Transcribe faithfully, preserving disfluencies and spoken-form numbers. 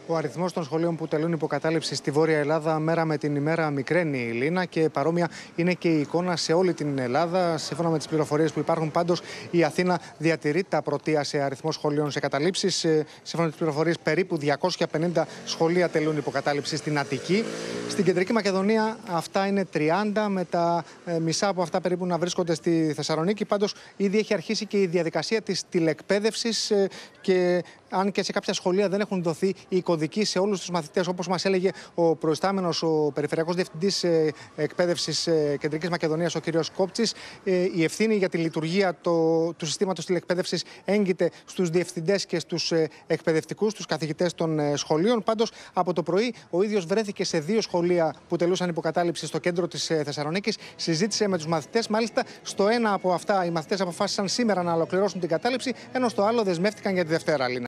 Ο αριθμός των σχολείων που τελούν υποκατάληψη στη Βόρεια Ελλάδα μέρα με την ημέρα μικραίνει, η Λίνα, και παρόμοια είναι και η εικόνα σε όλη την Ελλάδα. Σύμφωνα με τις πληροφορίες που υπάρχουν, πάντως, η Αθήνα διατηρεί τα πρωτεία σε αριθμό σχολείων σε καταλήψεις. Σύμφωνα με τις πληροφορίες, περίπου διακόσια πενήντα σχολεία τελούν υποκατάληψη στην Αττική. Στην Κεντρική Μακεδονία αυτά είναι τριάντα, με τα ε, μισά από αυτά περίπου να βρίσκονται στη Θεσσαλονίκη. Πάντως, ήδη έχει αρχίσει και η διαδικασία της τηλεκπαίδευσης ε, και αν και σε κάποια σχολεία δεν έχουν δοθεί οι κωδικοί σε όλους τους μαθητές, όπως μας έλεγε ο προϊστάμενος, ο Περιφερειακός Διευθυντής Εκπαίδευσης Κεντρικής Μακεδονίας, ο κ. Κόπτσης, η ευθύνη για τη λειτουργία το, του συστήματος τηλεκπαίδευσης έγκυται στους διευθυντές και στους εκπαιδευτικούς, τους καθηγητές των σχολείων. Πάντως, από το πρωί, ο ίδιος βρέθηκε σε δύο σχολεία που τελούσαν υποκατάληψη στο κέντρο της Θεσσαλονίκης. Συζήτησε με τους μαθητές. Μάλιστα, στο ένα από αυτά οι μαθητές αποφάσισαν σήμερα να ολοκληρώσουν την κατάληψη, ενώ στο άλλο δεσμεύτηκαν για τη Δευτέρα.